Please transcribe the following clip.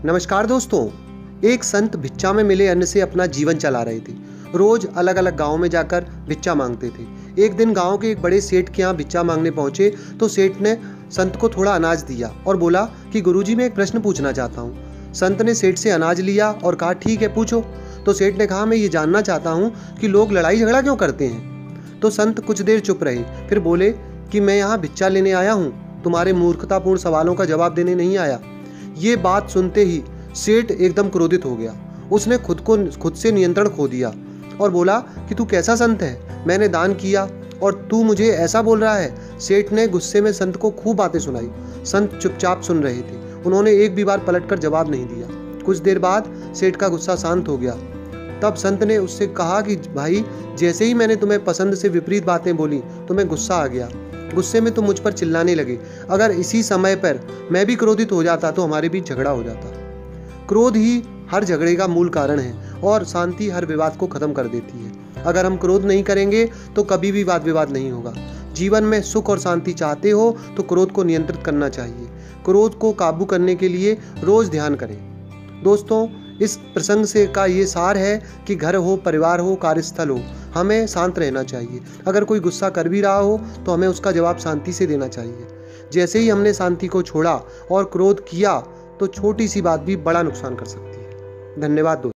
नमस्कार दोस्तों। एक संत भिक्षा में मिले अन्न से अपना जीवन चला रहे थे। रोज अलग अलग गांव में जाकर भिक्षा मांगते थे। एक दिन गांव के एक बड़े सेठ के यहाँ भिक्षा मांगने पहुंचे तो सेठ ने संत को थोड़ा अनाज दिया और बोला कि गुरुजी मैं एक प्रश्न पूछना चाहता हूँ। संत ने सेठ से अनाज लिया और कहा ठीक है पूछो। तो सेठ ने कहा मैं ये जानना चाहता हूँ कि लोग लड़ाई झगड़ा क्यों करते हैं। तो संत कुछ देर चुप रहे, फिर बोले कि मैं यहाँ भिक्षा लेने आया हूँ, तुम्हारे मूर्खतापूर्ण सवालों का जवाब देने नहीं आया। ये बात सुनते ही सेठ एकदम क्रोधित हो गया। उसने खुद से नियंत्रण खो दिया और बोला कि तू कैसा संत है, मैंने दान किया और तू मुझे ऐसा बोल रहा है। सेठ ने गुस्से में संत को खूब बातें सुनाई। संत चुपचाप सुन रहे थे, उन्होंने एक भी बार पलटकर जवाब नहीं दिया। कुछ देर बाद सेठ का गुस्सा शांत हो गया। तब संत ने उससे कहा कि भाई, जैसे ही मैंने तुम्हें पसंद से विपरीत बातें बोली तुम्हें गुस्सा आ गया। गुस्से में तुम मुझ पर चिल्लाने लगे। अगर इसी समय पर मैं भी क्रोधित हो जाता तो हमारे बीच झगड़ा हो जाता। क्रोध ही हर झगड़े का मूल कारण है और शांति हर विवाद को खत्म कर देती है। अगर हम क्रोध नहीं करेंगे तो कभी भी वाद विवाद नहीं होगा। जीवन में सुख और शांति चाहते हो तो क्रोध को नियंत्रित करना चाहिए। क्रोध को काबू करने के लिए रोज ध्यान करें। दोस्तों, इस प्रसंग से का ये सार है कि घर हो, परिवार हो, कार्यस्थल हो, हमें शांत रहना चाहिए। अगर कोई गुस्सा कर भी रहा हो तो हमें उसका जवाब शांति से देना चाहिए। जैसे ही हमने शांति को छोड़ा और क्रोध किया तो छोटी सी बात भी बड़ा नुकसान कर सकती है। धन्यवाद दोस्तों।